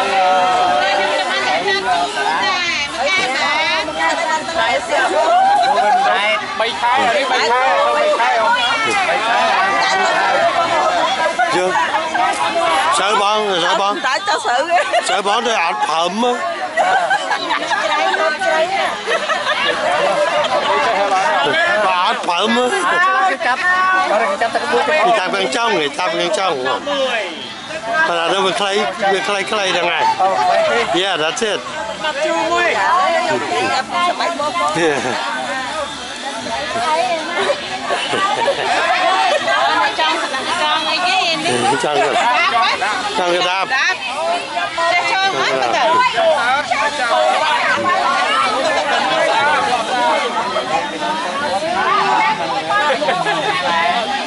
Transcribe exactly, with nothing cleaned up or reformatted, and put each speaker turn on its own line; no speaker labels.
Bay khai rồi đi, bay khai rồi, bay khai không?
Chưa. Sợ bón, sợ bón.
Tại cho sự.
Sợ bón tôi ăn phẩm á. Bà ăn phẩm á. Người ta bên trong, người ta bên trong. But I know we clay, we clay clay the night. Yeah, that's it. Yeah. Trong cái trong cái đáp.
Hãy subscribe cho kênh Ghiền Mì Gõ để không bỏ lỡ những video hấp dẫn.